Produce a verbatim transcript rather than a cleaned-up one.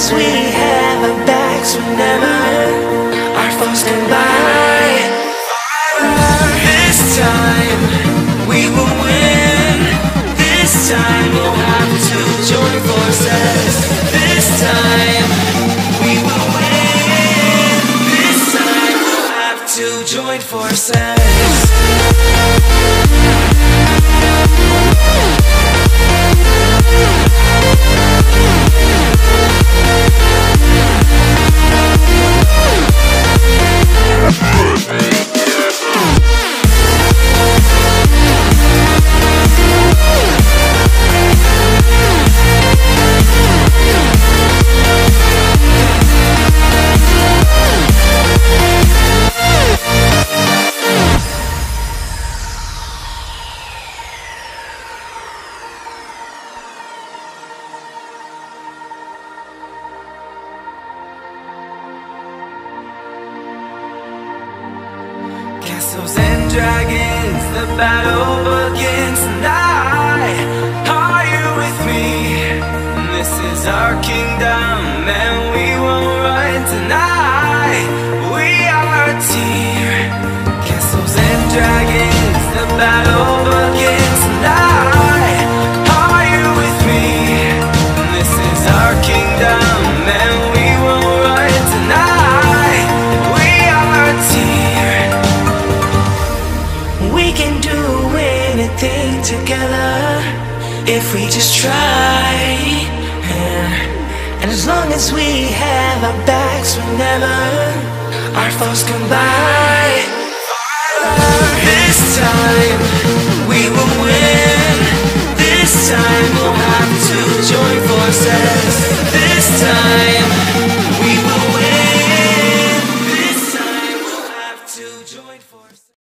as we have our backs whenever our foes combine. This time we will win. This time we'll have to join forces. This time we will win. This time we'll have to join forces. Castles and dragons, the battle begins tonight. Are you with me? This is our kingdom and we won't run tonight. We are a team. Castles and dragons, the battle begins tonight. Are you with me? This is our kingdom and we won't run tonight. We are a team. We can do anything together if we just try, yeah. And as long as we have our backs whenever our foes combine.